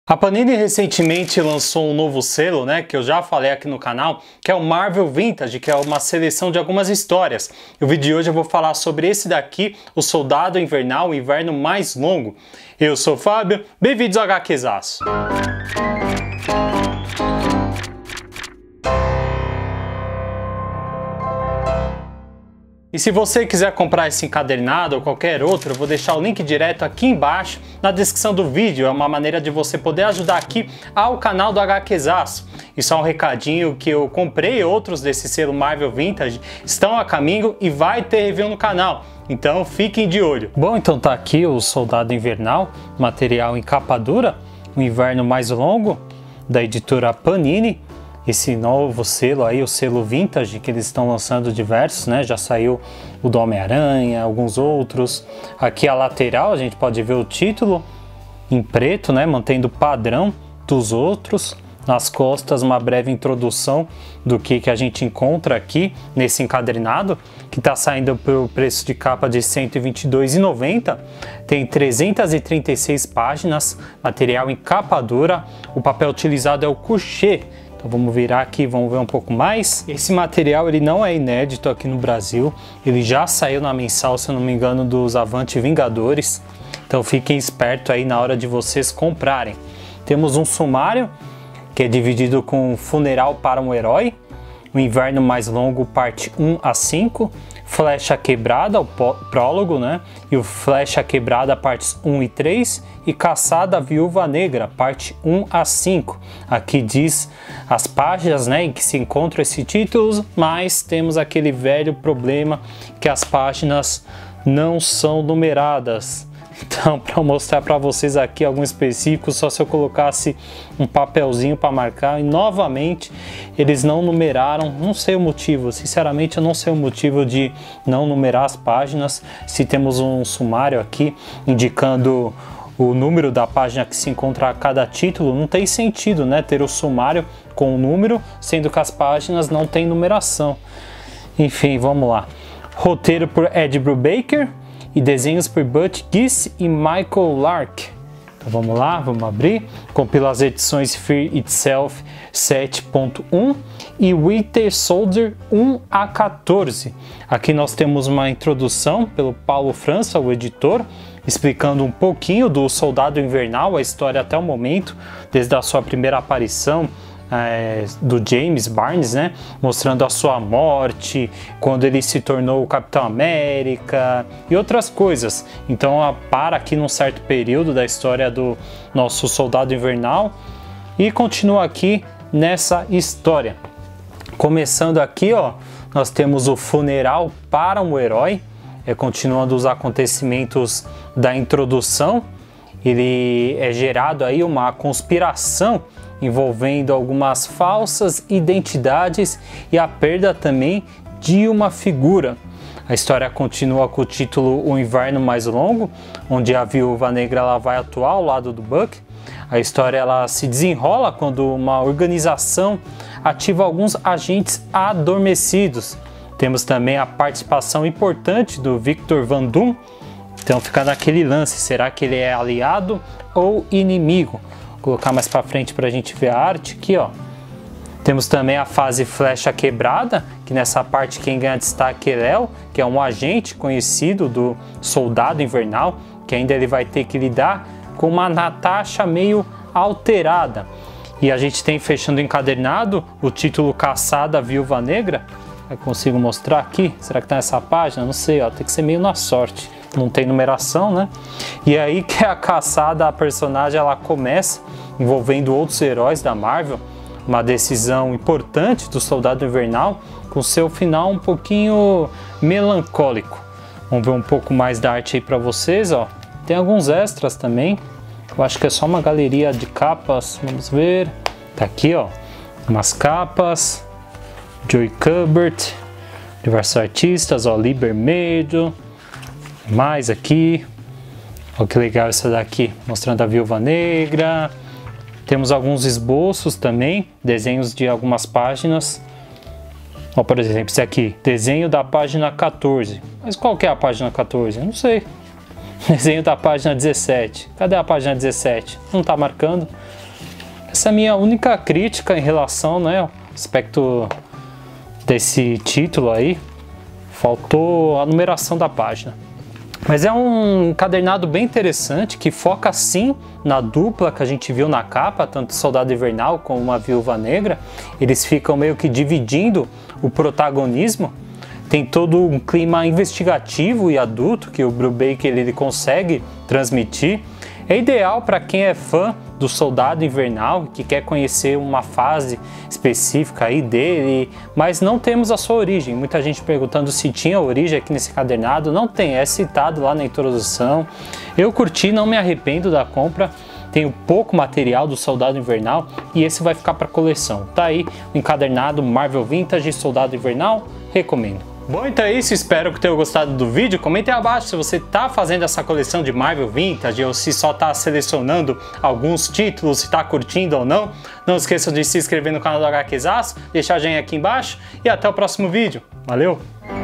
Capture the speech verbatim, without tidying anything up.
A Panini recentemente lançou um novo selo, né, que eu já falei aqui no canal, que é o Marvel Vintage, que é uma seleção de algumas histórias. No vídeo de hoje eu vou falar sobre esse daqui, o Soldado Invernal, o Inverno Mais Longo. Eu sou o Fábio, bem-vindos ao HQzaço. E se você quiser comprar esse encadernado ou qualquer outro, eu vou deixar o link direto aqui embaixo na descrição do vídeo. É uma maneira de você poder ajudar aqui ao canal do HQzaço. E só um recadinho que eu comprei outros desse selo Marvel Vintage, estão a caminho e vai ter review no canal. Então fiquem de olho. Bom, então tá aqui o Soldado Invernal, material em capa dura, o Inverno Mais Longo, da editora Panini. Esse novo selo aí, o selo Vintage, que eles estão lançando diversos, né? Já saiu o do Homem-Aranha, alguns outros. Aqui a lateral, a gente pode ver o título em preto, né? Mantendo o padrão dos outros. Nas costas, uma breve introdução do que, que a gente encontra aqui nesse encadernado, que está saindo pelo preço de capa de cento e vinte e dois reais e noventa centavos. Tem trezentas e trinta e seis páginas, material em capa dura. O papel utilizado é o couché. Então vamos virar aqui, vamos ver um pouco mais. Esse material ele não é inédito aqui no Brasil, ele já saiu na mensal, se eu não me engano, dos Avante Vingadores. Então fiquem espertos aí na hora de vocês comprarem. Temos um sumário, que é dividido com Funeral para um Herói, o Inverno Mais Longo, parte um a cinco, Flecha Quebrada, o prólogo, né? E o Flecha Quebrada, partes um e três, e Caçada Viúva Negra, parte um a cinco. Aqui diz as páginas, né, em que se encontram esses títulos, mas temos aquele velho problema que as páginas não são numeradas. Então, para mostrar para vocês aqui alguns específicos, só se eu colocasse um papelzinho para marcar, e novamente eles não numeraram, não sei o motivo, sinceramente eu não sei o motivo de não numerar as páginas. Se temos um sumário aqui indicando o número da página que se encontra a cada título, não tem sentido, né, ter o sumário com o número, sendo que as páginas não têm numeração. Enfim, vamos lá. Roteiro por Ed Brubaker e desenhos por Butch Guice e Michael Lark. Então vamos lá, vamos abrir. Compila as edições Fear Itself sete ponto um e Winter Soldier um a quatorze. Aqui nós temos uma introdução pelo Paulo França, o editor, explicando um pouquinho do Soldado Invernal, a história até o momento, desde a sua primeira aparição, É, do James Barnes, né, mostrando a sua morte, quando ele se tornou o Capitão América e outras coisas. Então para aqui num certo período da história do nosso Soldado Invernal e continua aqui nessa história. Começando aqui, ó, nós temos o Funeral para um Herói, é, continuando os acontecimentos da introdução. Ele é gerado aí uma conspiração envolvendo algumas falsas identidades e a perda também de uma figura. A história continua com o título O Inverno Mais Longo, onde a Viúva Negra ela vai atuar ao lado do Buck. A história ela se desenrola quando uma organização ativa alguns agentes adormecidos. Temos também a participação importante do Victor Von Doom. Então fica naquele lance, será que ele é aliado ou inimigo? Vou colocar mais para frente para a gente ver a arte aqui, ó. Temos também a fase Flecha Quebrada, que nessa parte quem ganha destaque é Léo, que é um agente conhecido do Soldado Invernal, que ainda ele vai ter que lidar com uma Natasha meio alterada. E a gente tem, fechando o encadernado, o título Caçada Viúva Negra. Eu consigo mostrar aqui? Será que tá nessa página? Não sei, ó, tem que ser meio na sorte. Não tem numeração, né? E aí que a caçada, a personagem, ela começa envolvendo outros heróis da Marvel, uma decisão importante do Soldado Invernal, com seu final um pouquinho melancólico. Vamos ver um pouco mais da arte aí para vocês, ó. Tem alguns extras também. Eu acho que é só uma galeria de capas. Vamos ver. Tá aqui, ó, umas capas. Joey Kubert, diversos artistas, ó, Liber Medio. Mais aqui, olha que legal essa daqui, mostrando a Viúva Negra. Temos alguns esboços também, desenhos de algumas páginas. Ó, por exemplo, esse aqui, desenho da página quatorze. Mas qual que é a página quatorze? Eu não sei. Desenho da página dezessete. Cadê a página dezessete? Não tá marcando. Essa é a minha única crítica em relação, né, ao aspecto desse título aí. Faltou a numeração da página. Mas é um encadernado bem interessante que foca sim na dupla que a gente viu na capa, tanto Soldado Invernal como a Viúva Negra. Eles ficam meio que dividindo o protagonismo. Tem todo um clima investigativo e adulto que o Brubaker ele consegue transmitir. É ideal para quem é fã do Soldado Invernal, que quer conhecer uma fase específica aí dele, mas não temos a sua origem. Muita gente perguntando se tinha origem aqui nesse encadernado. Não tem, é citado lá na introdução. Eu curti, não me arrependo da compra. Tenho pouco material do Soldado Invernal e esse vai ficar para coleção. Tá aí o encadernado Marvel Vintage Soldado Invernal, recomendo. Bom, então é isso, espero que tenham gostado do vídeo. Comentem abaixo se você está fazendo essa coleção de Marvel Vintage ou se só está selecionando alguns títulos, se está curtindo ou não. Não esqueçam de se inscrever no canal do HQzaço, deixar a joinha aqui embaixo e até o próximo vídeo. Valeu!